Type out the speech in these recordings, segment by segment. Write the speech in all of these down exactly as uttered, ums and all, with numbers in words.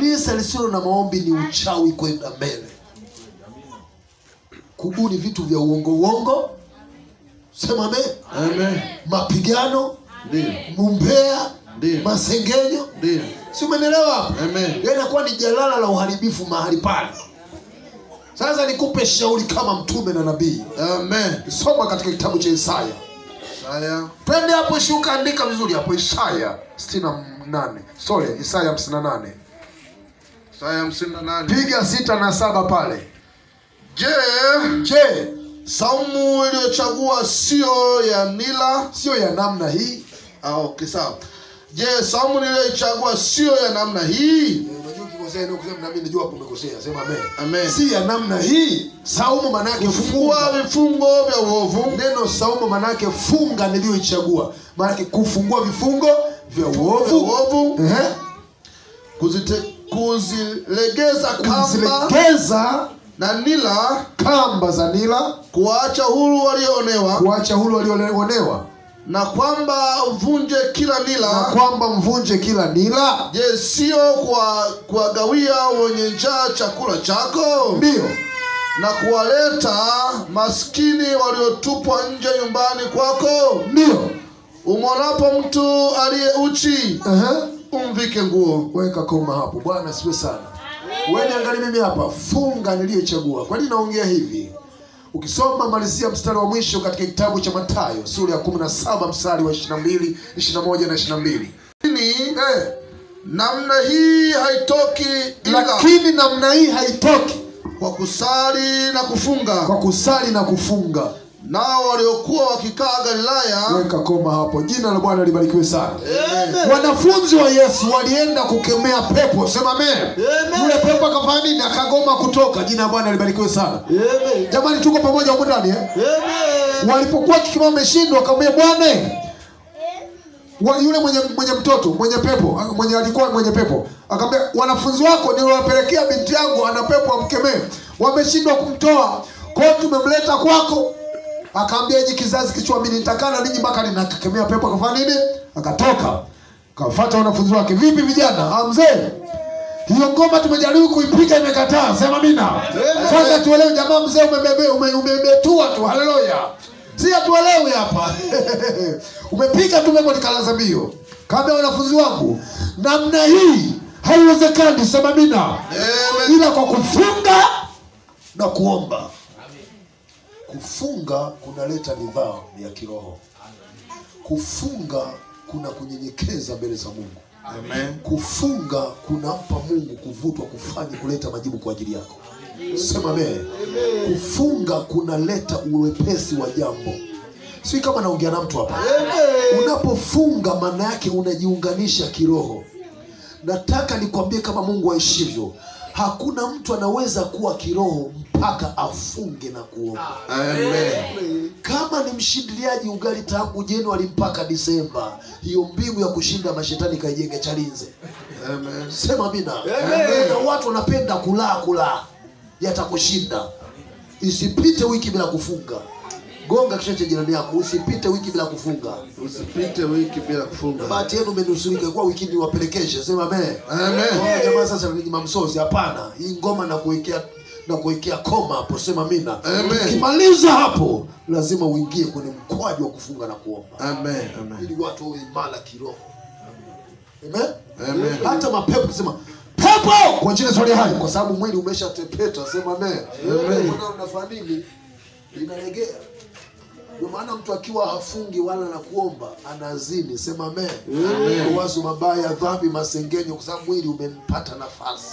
Kanisa lisilo na maombi ni uchawi kwenda mbele. Kubuni vitu vya uongo uongo. Sema amen. Amen. Mapigano, Ndio. Mumbea, Ndio. Masengenyo. Ndio. Si umeelewa hapo? Amen. Inakuwa ni jalala la uharibifu mahali pale. Sasa nikupe shauri kama mtume na nabii. Amen. Soma katika kitabu cha Isaya. Isaya. Twende hapo, shuka, andika vizuri hapo. Isaya sitini na nane. Sorry, Isaya hamsini na nane. Isaya hamsini na nane. Piga sita na saba pale. Je, Je, saumu iliyochagua sio ya nila? sio ya namna hii? Ah, okay, sawa. Je, saumu niliyochagua sio ya namna hii? Unajua ukikosea ndio kusema na mimi najua hapo umekosea. Sema amen. Amen. Si ya namna hii. Saumu maana yake Kufungua funga. vifungo vya uovu. Neno saumu maana yake funga niliyoichagua. Maana yake kufungua vifungo vya uovu. Uovu. Ehe. Kuzite, kuzilegeza kamba Kuzilegeza na nila, kamba za nila, kuacha huru walioonewa, kuacha huru walioonewa, na kwamba uvunje kila nila, na kwamba mvunje kila nila. Je, sio kwa kuwagawia wenye njaa chakula chako? Ndio. Na kuwaleta maskini waliotupwa nje nyumbani kwako? Ndio. Umwonapo mtu aliye uchi, Ehe. umvike nguo. Weka koma hapo. Bwana asifiwe sana. Wewe niangalie mimi hapa, funga niliyochagua. Kwa nini naongea hivi? Ukisoma malizia mstari wa mwisho katika kitabu cha Mathayo sura ya kumi na saba mstari wa ishirini na mbili, ishirini na moja na ishirini na mbili. Lakini eh, namna hii haitoki ila Lakini namna hii haitoki kwa kusali na kufunga. kwa kusali na kufunga. Nao waliokuwa wakikaa Galilaya. Weka koma hapo. Jina la Bwana libarikiwe sana. Amen. Wanafunzi wa Yesu walienda kukemea pepo. Sema amen. Yule pepo akafanya nini? Akagoma kutoka. Jina la Bwana libarikiwe sana. Amen. Jamani, tuko pamoja huko ndani eh? Amen. Walipokuwa kikima wameshindwa, akamwambia Bwana, wa yule mwenye mwenye mtoto, mwenye pepo, mwenye alikuwa mwenye pepo, akamwambia wanafunzi wako niliwapelekea binti yangu ana pepo, amkemee. Wameshindwa kumtoa. Kwa hiyo tumemleta kwako. Akaambia hiki kizazi kichoamini nitakana ninyi mpaka ninakemea pepo. Akafanya nini? Akatoka. Kafuata wanafunzi wake. Vipi vijana? Ah, mzee, hiyo ngoma tumejaribu kuipiga imekataa. Sema mina. Sasa tuelewe jamaa, mzee umebebe umebetua tu. Haleluya. Si atuelewe hapa. Umepiga tu memo likalaza mbio. Kaambia wanafunzi wangu, namna hii haiwezekani. Sema mina. Ila kwa kufunga na kuomba. Kufunga kunaleta nidhamu ya kiroho. Kufunga kuna kunyenyekeza mbele za Mungu. Amen. Kufunga kunampa Mungu kuvutwa kufanya kuleta majibu kwa ajili yako. Sema amen. Kufunga kunaleta uwepesi wa jambo. Sio kama naongea na mtu hapa. Unapofunga maana yake unajiunganisha kiroho. Nataka nikwambie kama Mungu aishivyo, hakuna mtu anaweza kuwa kiroho mpaka afunge na kuomba. Amen. Kama ni mshindiliaji ugali tangu Januari mpaka Disemba, hiyo mbingu ya kushinda mashetani kaijenge Chalinze. Amen. Sema mina. Amen. Na watu wanapenda kulaa kulaa, yatakushinda. Isipite wiki bila kufunga. Gonga kichwa cha jirani yako, usipite wiki bila kufunga. Usipite wiki bila kufunga. Bahati yenu mmenusurika kwa wiki ni wapelekeshe. Sema amen. Amen. Jamaa sasa ni mamsozi, hapana. Hii ngoma na kuwekea na kuwekea koma hapo. Sema mina. Amen. Ukimaliza hapo lazima uingie kwenye mkwaju wa kufunga na kuomba. Amen. Amen. Ili watu wawe imara kiroho. Amen. Amen. Hata mapepo sema pepo kwa jina la hai, kwa sababu mwili umeshatepeta. Sema amen. Amen. Unafanya nini? Inalegea. Ndio maana mtu akiwa hafungi wala na kuomba anazini. Sema amen. Amen. Wazo mabaya, dhambi, masengenyo, kwa sababu mwili umempata nafasi.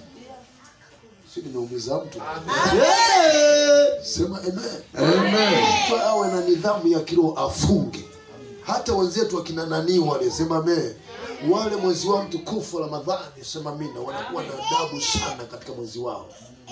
Sio nimeumiza mtu. Amen. Sema amen. Amen. Mtu awe na nidhamu ya kiroho, afunge. Hata wenzetu wakina nani wale, sema amen, wale mwezi wa mtukufu wa Ramadhani, sema mina, wanakuwa na adabu sana katika mwezi wao.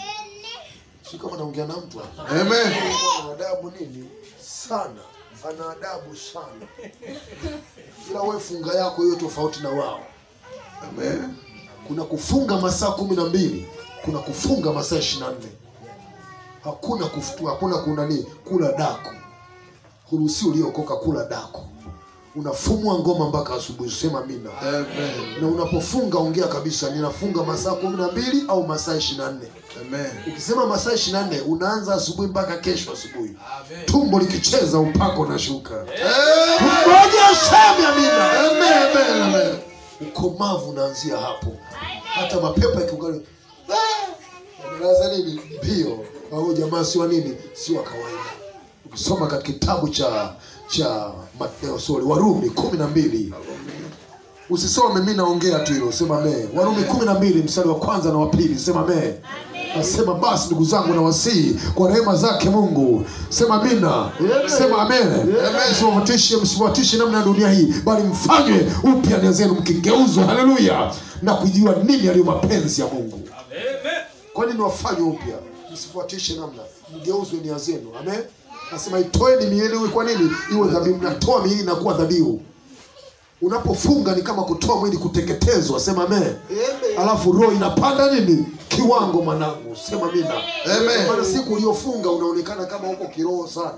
Si kama naongea na mtu hapa. Amen. Ana adabu nini? Sana. Ana adabu sana. Ila wewe funga yako hiyo tofauti na wao. Amen. Kuna kufunga masaa kumi na mbili, kuna kufunga masaa ishirini na nne. Hakuna kufutua, hakuna kuna nini? Kula daku. Huruhusi uliokoka kula daku. unafumua ngoma mpaka asubuhi. Sema amina. Amen. Na unapofunga ongea kabisa, ninafunga masaa kumi na mbili au masaa ishirini na nne. Amen. Ukisema masaa ishirini na nne unaanza asubuhi mpaka kesho asubuhi. Tumbo likicheza upako na shuka. Mmoja sema amina. Amen. Amen. Amen. Ukomavu unaanzia hapo. Hata mapepo yakiungali anaanza nini? Mbio. Au jamaa si wa nini? Si wa kawaida. Ukisoma katika kitabu cha cha Mateo sorry Warumi kumi na mbili. Usisome mimi naongea tu hilo, sema amen. Warumi kumi na mbili mstari wa kwanza na wa pili, sema amen. Nasema basi ndugu zangu na wasii kwa rehema zake Mungu, sema amina. Sema amen. Amen. Msiwatishe msiwatishe namna ya dunia hii, bali mfanywe upya nia zenu mkigeuzwa, haleluya, na kujua nini yaliyo mapenzi ya Mungu. Amen. Kwa nini wafanywe upya? Msifuatishe namna, mgeuzwe nia zenu. Amen. Nasema itoeni miili iwe kwa nini? Iwe dhabihu. Mnatoa miili na kuwa dhabihu. Unapofunga ni kama kutoa mwili kuteketezwa, sema amen. Amen. Alafu roho inapanda nini? Kiwango mwanangu, sema amina. Amen. Maana siku uliyofunga unaonekana kama uko kiroho sana.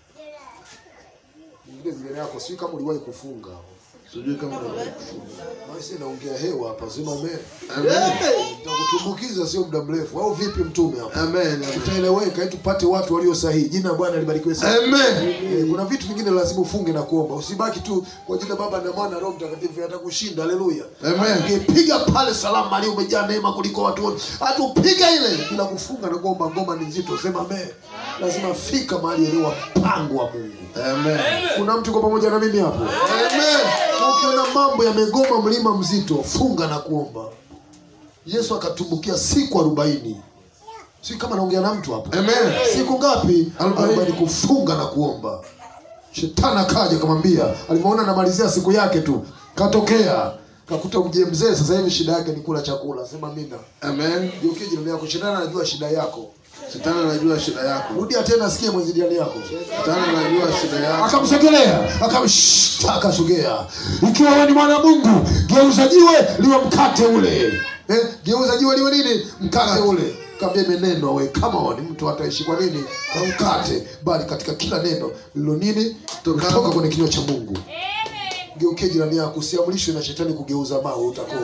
Ngine zile yako si kama uliwahi kufunga. Sijui kama uliwahi kufunga. Basi naongea hewa hapa, sema amen. Amen. Nitakutumbukiza sio muda mrefu au vipi mtume hapa? Amen. Tutaeleweka ili tupate watu walio sahihi. Jina la Bwana libarikiwe sana. Amen. E, kuna vitu vingine lazima ufunge na kuomba. Usibaki tu kwa jina Baba na Mwana na Roho Mtakatifu atakushinda. Haleluya. Amen. Ukipiga pale salamu mali umejaa neema kuliko watu wote. Hatupiga ile bila kufunga na kuomba. Ngoma ni nzito, sema amen. Lazima fika mahali elewa mpango wa Mungu. Amen. Kuna mtu kwa pamoja na mimi hapo? Amen. Ukiona mambo yamegoma mlima mzito, funga na kuomba. Yesu akatumbukia siku arobaini. Si kama naongea na mtu hapo. Amen. Siku ngapi? arobaini kufunga na kuomba. Shetani akaja akamwambia, alipoona anamalizia siku yake tu, katokea kakuta mje mzee sasa hivi shida yake ni kula chakula. Sema amina. Amen. Yuki jirani yako, shetani anajua shida yako. Shetani anajua shida yako. Rudia tena sikie mwenzi jirani yako. Shetani anajua shida yako. Akamsogelea, akamshtaka sogea. Ikiwa wewe ni mwana wa Mungu, geuza jiwe liwe mkate ule. Eh, geuza jiwe liwe nini? Mkate ule. Kaambia meneno wewe kama wewe mtu ataishi kwa nini? Kwa mkate, bali katika kila neno lilo nini? Kutoka kwenye kinywa cha Mungu. Amen. Geuke jirani yako, usiamrishwe na shetani kugeuza mawe utakoma.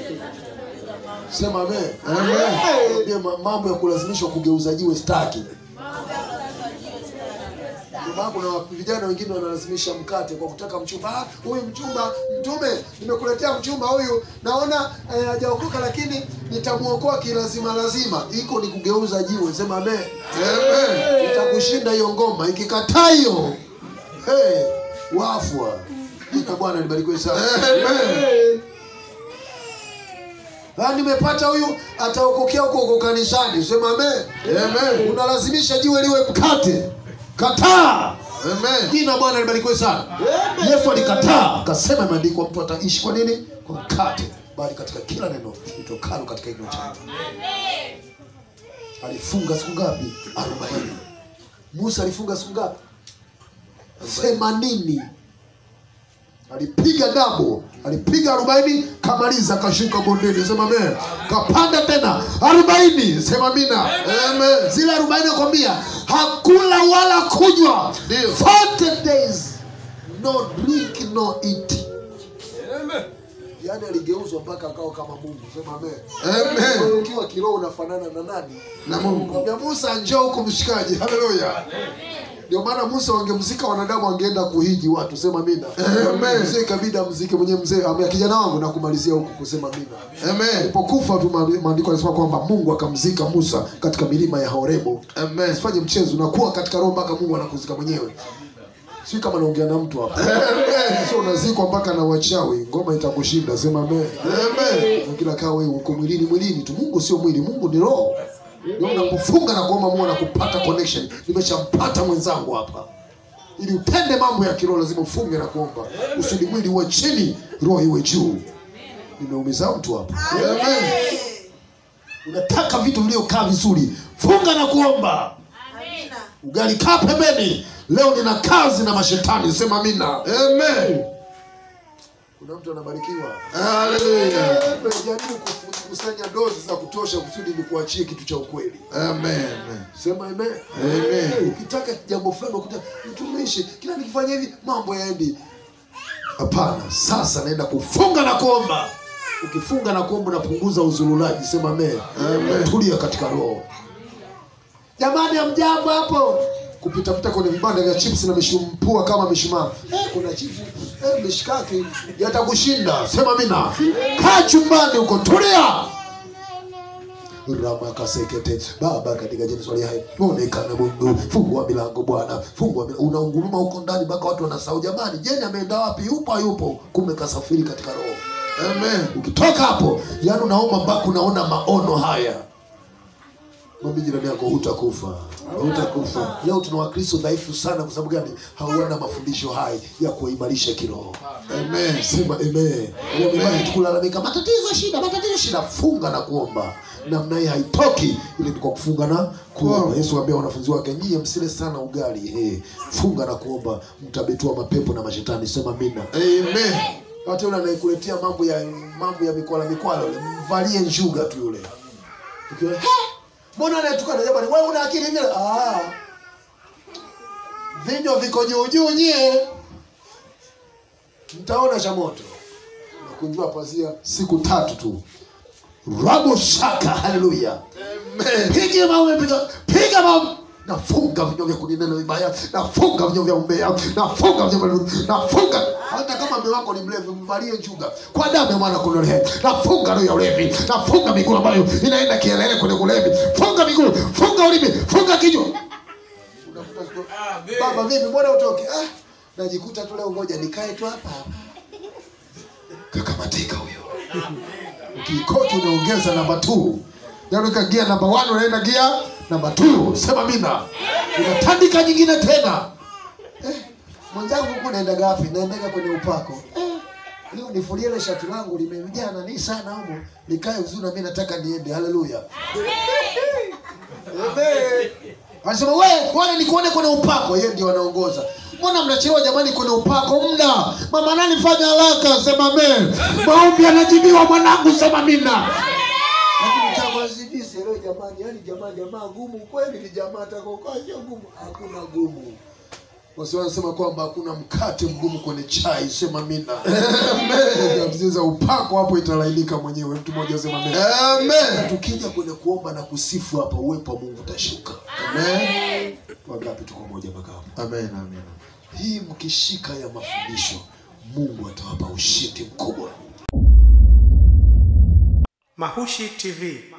Sema amen. Amen. Ndio mambo ya kulazimishwa kugeuza jiwe staki. Mambo na vijana wengine wanalazimisha mkate kwa kutaka mchumba. Ah, huyu mchumba, mtume, nimekuletea mchumba huyu. Naona hajaokoka eh, lakini nitamuokoa kilazima lazima. Iko ni kugeuza jiwe. Sema amen. Amen. Itakushinda hiyo ngoma. Ikikataa hiyo, hey, wafwa. Jina Bwana libarikiwe sana. Amen. Ah, nimepata huyu ataokokea huko huko kanisani. Sema amen. Amen. Unalazimisha jiwe liwe mkate. Kataa. Amen. Jina Bwana libarikiwe sana. Amen. Yesu alikataa, akasema imeandikwa mtu ataishi kwa nini? Kwa mkate, bali katika kila neno litokalo katika kinywa cha Mungu. Amen. Alifunga siku ngapi? arobaini. Musa alifunga siku ngapi? themanini. Alipiga dabo, alipiga arobaini, kamaliza kashuka bondeni. Sema amen. Kapanda tena arobaini. Sema amina. Amen. Zile arobaini nakwambia hakula wala kunywa. Ndio. forty days no drink no eat. Amen. Yaani aligeuzwa mpaka akao kama Mungu. Sema amen. Amen. Ukiwa kiroho unafanana na nani? Na Mungu. Kwambia Musa njoo huko mshikaji. Haleluya. Amen. Ndio maana Musa wangemzika wanadamu wangeenda kuhiji watu. Sema amina. Amen. Mzee kabida mzike mwenye mzee ambaye kijana wangu na kumalizia huko kusema amina. Amen. Alipokufa tu maandiko yanasema kwamba Mungu akamzika Musa katika milima ya Horebu. Amen. Usifanye mchezo, unakuwa katika roho mpaka Mungu anakuzika mwenyewe. Sio kama naongea na mtu hapa. Amen. Sio unazikwa mpaka na wachawi, ngoma itakushinda. Sema amen. Amen. Kila kaa wewe uko mwilini mwilini tu. Mungu sio mwili, Mungu ni roho. Ndio unapofunga na kuomba Mungu anakupata connection. Nimeshampata mwenzangu hapa. Ili utende mambo ya kiroho lazima ufunge na kuomba. Usudi mwili uwe chini, roho iwe juu. Nimeumiza mtu hapa. Amen. Unataka vitu vilivyokaa vizuri, funga na kuomba. Amina. Ugali kaa pembeni. Leo nina kazi na mashetani. Sema amina. Amen. Kuna mtu anabarikiwa. Haleluya. Jaribu kukusanya dozi za kutosha kusudi nikuachie kitu cha ukweli. Amen. Sema amen. Amen. Ukitaka jambo fulani ukuta mtumishi, kila nikifanya hivi mambo yaendi. Hapana, sasa naenda kufunga na kuomba. Ukifunga na kuomba unapunguza uzululaji. Sema amen. Amen. Tulia katika roho. Jamani amjambo hapo. Kupita pita kwenye vibanda vya chips na mishumpua kama mishumaa. Eh, kuna chips, eh mishikaki yatakushinda. Sema amina. Kaa chumbani huko, tulia. Rama kasekete baba katika jina swali hai onekana Mungu, fungua milango Bwana, fungua milango. Unaunguruma huko ndani mpaka watu wanasahau jamani Jeni ameenda wapi, yupo yupo, kumbe kasafiri katika roho. Amen. Ukitoka hapo yani unaomba mpaka unaona maono haya. Mwambie jirani yako hutakufa. Hutakufa. Leo tuna Wakristo dhaifu sana kwa sababu gani? Hawana mafundisho hai ya kuimarisha kiroho. Amen. Sema amen. Wamebaki tukulalamika matatizo shida, matatizo shida. Funga na kuomba. Namna hii haitoki, ile ni kwa kufunga na kuomba. Yesu aambia wanafunzi wake, nyie msile sana ugali. He, funga na kuomba mtabetua mapepo na mashetani. Sema amina. Amen. Watu yule anayekuletea mambo ya mambo ya mikwala mikwala yule, mvalie njuga tu yule. Okay? Mbona anatukana jamani? Wewe una akili vile? Ah. Vinyo viko juu juu nyie. Mtaona cha moto. Nakunjua pazia siku tatu tu. Rabo shaka, haleluya. Amen. Piga mawe, piga, piga mawe. Nafunga vinyo vya kunena vibaya, nafunga vinyo vya umbea, nafunga vinyo vya nafunga. Hata kama mume wako ni mlevi, mvalie njuga kwa damu ya mwana kondoo. Nafunga roho ya ulevi, nafunga miguu ambayo inaenda kielele kwenye ulevi. Funga miguu, funga ulimi, funga kinywa. Unakuta baba vipi, mbona utoke? Ah, najikuta tu leo ngoja nikae tu hapa. Kakamatika huyo. Ukikoti unaongeza namba mbili. Yaani ukagia namba moja unaenda gia namba mbili. Sema mina. Unatandika nyingine tena. Eh, mwanangu huko naenda gapi? Naendaga kwenye upako. Eh, leo nifulie ile shati langu limejaa nani sana huko. Nikae uzuri na mimi nataka niende. Haleluya. Amen. Anasema wewe, bwana nikuone kwenye upako. Yeye ndio anaongoza. Mbona mnachelewa jamani kwenye upako muda? Mama nani fanya haraka, sema amen. Maombi yanajibiwa mwanangu, sema amina. Lakini kama zidisi leo jamani, yani jamani jamaa gumu kweli, ni jamaa atakokaje gumu? Hakuna gumu. Wasi wanasema kwamba hakuna mkate mgumu kwenye chai, sema amina. Amen. Mziza upako hapo italainika mwenyewe. Mtu mmoja sema amen. Amen. Tukija kwenye kuomba na kusifu hapa uwepo wa Mungu utashuka. Amen. Wangapi tuko moja mpaka hapo? Amen, amen. Hii mkishika ya mafundisho, Mungu atawapa ushindi mkubwa. Mahushi T V.